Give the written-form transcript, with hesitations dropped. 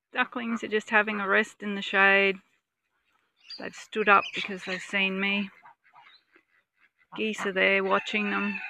Ducklings are just having a rest in the shade. They've stood up because they've seen me. Geese are there watching them.